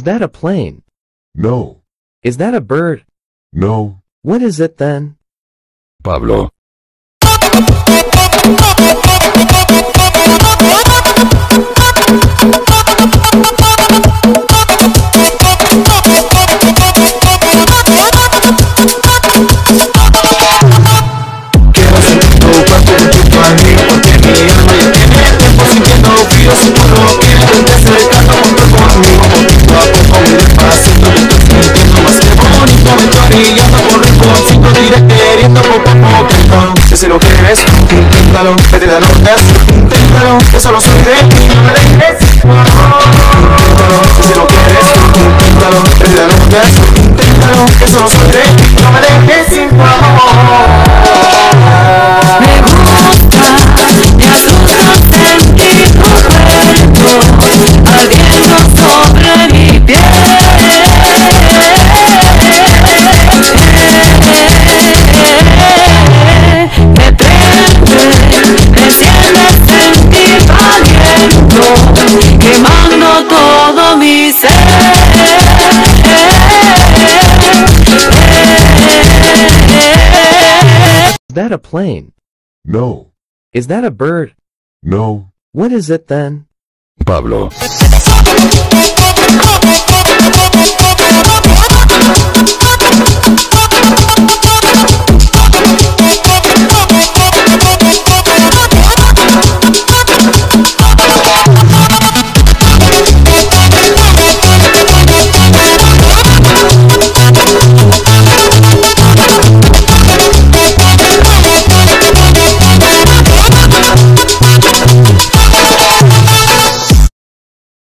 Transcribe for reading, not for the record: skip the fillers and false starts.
that a plane? No. Is that a bird? No. What is it then? Pablo. Quiero sentir tu cuerpo junto a mí, porque mi alma ya tiene tiempo sintiendo frío. Si tú lo quieres, te acercando junto conmigo, poquito a poco, muy despacito. Yo estoy sintiendo más que bonito, me estoy orillando por rinconcito, te iré queriendo poco a poquito. Que si lo quieres, inténtalo, vete de notas, inténtalo, que solo soy de ti, no me dejes. Inténtalo, que si lo quieres, inténtalo, vete de notas, inténtalo, que solo soy de ti, no me dejes sin tu amor. Me gusta, me asusta sentir tu cuerpo ardiendo sobre mi piel. Me prende, me siente sentir aliento, quemando todo mi ser. Is that a plane? No. Is that a bird? No. What is it then? Pablo.